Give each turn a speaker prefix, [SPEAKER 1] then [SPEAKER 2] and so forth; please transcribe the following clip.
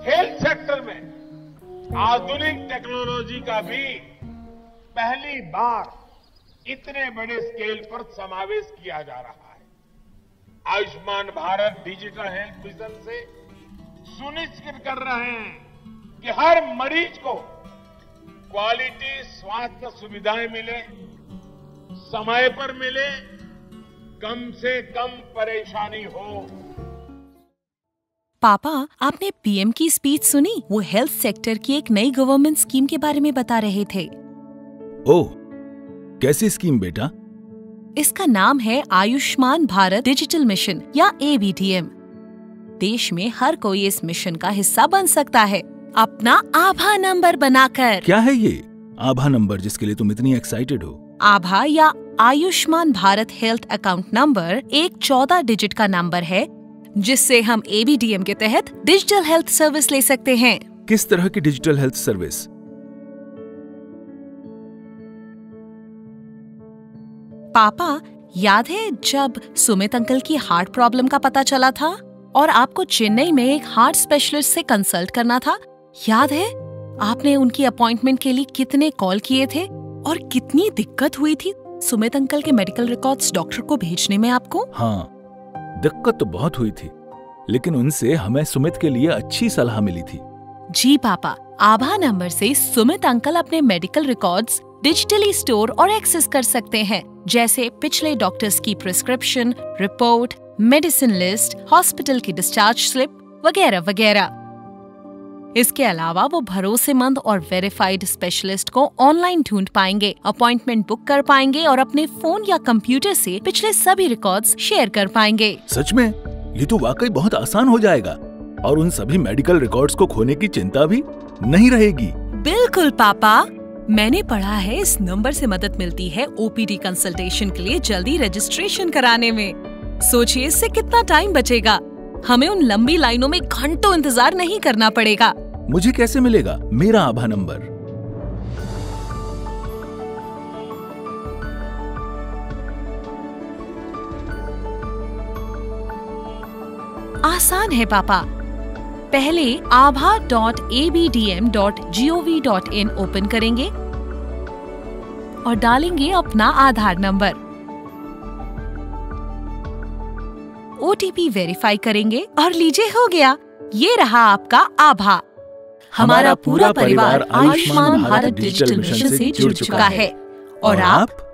[SPEAKER 1] Health sector में आधुनिक technology का भी पहली बार इतने बड़े स्केल पर समावेश किया जा रहा है। Ayushman Bharat digital health mission से सुनिश्चित कर रहे हैं कि हर मरीज को क्वालिटी स्वास्थ्य सुविधाएं मिले, समय पर मिले, कम से कम परेशानी हो।
[SPEAKER 2] पापा, आपने पीएम की स्पीच सुनी? वो हेल्थ सेक्टर की एक नई गवर्नमेंट स्कीम के बारे में बता रहे थे।
[SPEAKER 3] ओह, कैसी स्कीम बेटा?
[SPEAKER 2] इसका नाम है आयुष्मान भारत डिजिटल मिशन या ABDM। देश में हर कोई इस मिशन का हिस्सा बन सकता है, अपना आभा नंबर बनाकर।
[SPEAKER 3] क्या है ये आभा नंबर जिसके लिए तुम इतनी एक्साइटेड हो?
[SPEAKER 2] आभा या Ayushman Bharat health account number एक 14 डिजिट का नंबर है जिससे हम ABDM के तहत डिजिटल हेल्थ सर्विस ले सकते हैं।
[SPEAKER 3] किस तरह की डिजिटल हेल्थ सर्विस?
[SPEAKER 2] पापा, याद है जब सुमित अंकल की हार्ट प्रॉब्लम का पता चला था और आपको चेन्नई में एक हार्ट स्पेशलिस्ट से कंसल्ट करना था? याद है आपने उनकी अपॉइंटमेंट के लिए कितने कॉल किए थे और कितनी दिक्कत हुई थी सुमित अंकल के मेडिकल रिकॉर्ड्स डॉक्टर को भेजने में आपको?
[SPEAKER 3] हाँ, दिक्कत तो बहुत हुई थी, लेकिन उनसे हमें सुमित के लिए अच्छी सलाह मिली थी।
[SPEAKER 2] जी पापा, आभा नंबर से सुमित अंकल अपने मेडिकल रिकॉर्ड्स डिजिटली स्टोर और एक्सेस कर सकते हैं, जैसे पिछले डॉक्टर्स की prescription, report, medicine list, hospital की डिस्चार्ज स्लिप वगैरह वगैरह। इसके अलावा वो भरोसेमंद और वेरीफाइड स्पेशलिस्ट को ऑनलाइन ढूंढ पाएंगे, अपॉइंटमेंट बुक कर पाएंगे और अपने फोन या कंप्यूटर से पिछले सभी रिकॉर्ड्स शेयर कर पाएंगे।
[SPEAKER 3] सच में? ये तो वाकई बहुत आसान हो जाएगा और उन सभी मेडिकल रिकॉर्ड्स को खोने की चिंता भी नहीं रहेगी।
[SPEAKER 2] बिल्कुल पापा, मैंने पढ़ा है इस नंबर से मदद मिलती है OPD कंसल्टेशन के लिए जल्दी रजिस्ट्रेशन कराने में। सोचिए इससे कितना टाइम बचेगा, हमें उन लंबी लाइनों में घंटों इंतजार नहीं करना पड़ेगा।
[SPEAKER 3] मुझे कैसे मिलेगा मेरा आभा नंबर?
[SPEAKER 2] आसान है पापा, पहले abha.abdm.gov.in ओपन करेंगे और डालेंगे अपना आधार नंबर। OTP वेरीफाई करेंगे और लीजिए हो गया, ये रहा आपका आभा। हमारा पूरा परिवार आयुष्मान भारत डिजिटल मिशन से जुड़ चुका है और आप